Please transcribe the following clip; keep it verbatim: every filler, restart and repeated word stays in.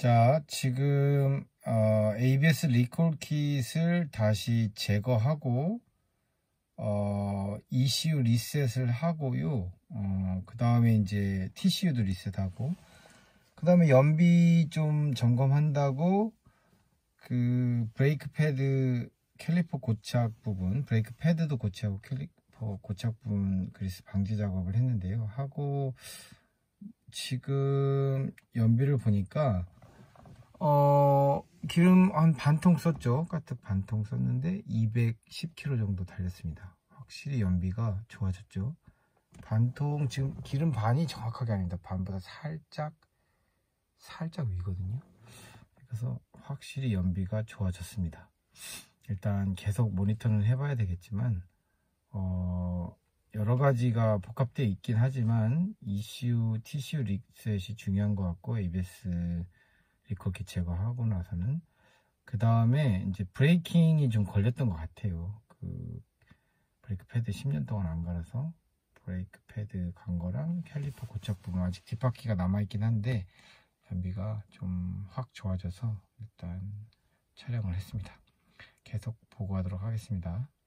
자, 지금 어, 에이비에스 리콜 킷을 다시 제거하고 어, 이씨유 리셋을 하고요. 어, 그 다음에 이제 티씨유도 리셋하고, 그 다음에 연비 좀 점검한다고 그 브레이크 패드 캘리퍼 고착 부분, 브레이크 패드도 고치하고 캘리퍼 고착 부분 그리스 방지 작업을 했는데요. 하고 지금 연비를 보니까 어 기름 한 반통 썼죠. 가득 반통 썼는데 이백십 킬로미터 정도 달렸습니다. 확실히 연비가 좋아졌죠. 반통 지금 기름 반이 정확하게 아닙니다. 반보다 살짝 살짝 위거든요. 그래서 확실히 연비가 좋아졌습니다. 일단 계속 모니터는 해봐야 되겠지만 어 여러 가지가 복합되어 있긴 하지만 이씨유, 티씨유 리셋이 중요한 것 같고, 에이비에스 리콜 킷 제거하고 나서는 그 다음에 이제 브레이킹이 좀 걸렸던 것 같아요. 그 브레이크 패드 십 년 동안 안 갈아서 브레이크 패드 간 거랑 캘리퍼 고착 부분 아직 뒷바퀴가 남아있긴 한데 연비가 좀 확 좋아져서 일단 촬영을 했습니다. 계속 보고하도록 하겠습니다.